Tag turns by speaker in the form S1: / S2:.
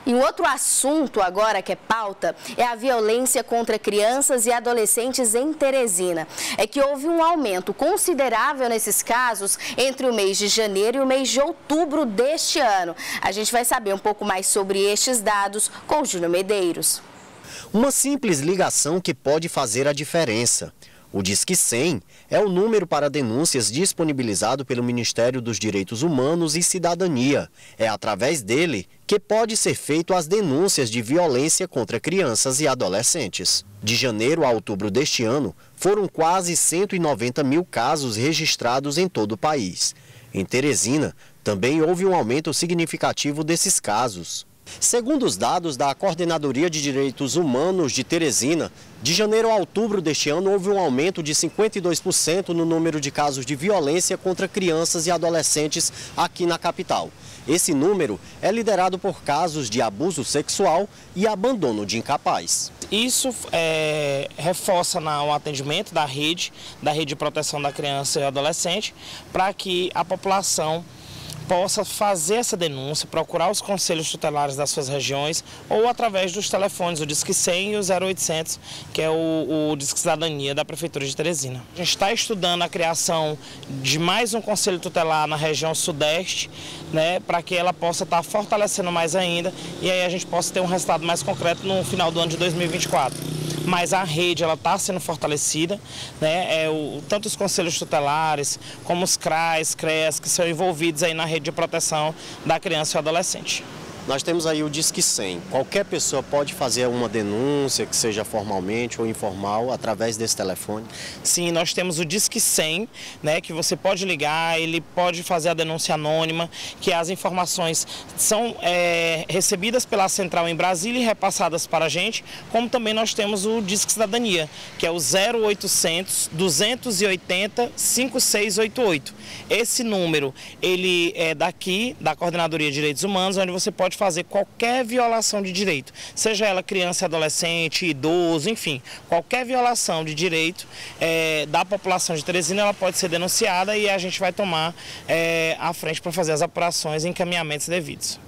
S1: E um outro assunto agora que é pauta é a violência contra crianças e adolescentes em Teresina. É que houve um aumento considerável nesses casos entre o mês de janeiro e o mês de outubro deste ano. A gente vai saber um pouco mais sobre estes dados com o Júnior Medeiros.
S2: Uma simples ligação que pode fazer a diferença. O Disque 100 é o número para denúncias disponibilizado pelo Ministério dos Direitos Humanos e Cidadania. É através dele que pode ser feito as denúncias de violência contra crianças e adolescentes. De janeiro a outubro deste ano, foram quase 190 mil casos registrados em todo o país. Em Teresina, também houve um aumento significativo desses casos. Segundo os dados da Coordenadoria de Direitos Humanos de Teresina, de janeiro a outubro deste ano houve um aumento de 52% no número de casos de violência contra crianças e adolescentes aqui na capital. Esse número é liderado por casos de abuso sexual e abandono de incapaz.
S3: Isso reforça o atendimento da rede de proteção da criança e adolescente, para que a população possa fazer essa denúncia, procurar os conselhos tutelares das suas regiões ou através dos telefones, o Disque 100 e o 0800, que é o Disque Cidadania da Prefeitura de Teresina. A gente está estudando a criação de mais um conselho tutelar na região sudeste, né, para que ela possa estar fortalecendo mais ainda e aí a gente possa ter um resultado mais concreto no final do ano de 2024. Mas a rede está sendo fortalecida, né? Tanto os conselhos tutelares, como os CRAs, CREAS, que são envolvidos aí na rede de proteção da criança e adolescente.
S2: Nós temos aí o Disque 100. Qualquer pessoa pode fazer uma denúncia, que seja formalmente ou informal, através desse telefone?
S3: Sim, nós temos o Disque 100, né, que você pode ligar, ele pode fazer a denúncia anônima, que as informações são recebidas pela central em Brasília e repassadas para a gente, como também nós temos o Disque Cidadania, que é o 0800 280 5688. Esse número, ele é daqui, da Coordenadoria de Direitos Humanos, onde você pode fazer qualquer violação de direito, seja ela criança, adolescente, idoso, enfim, qualquer violação de direito da população de Teresina, ela pode ser denunciada e a gente vai tomar a frente para fazer as apurações e encaminhamentos devidos.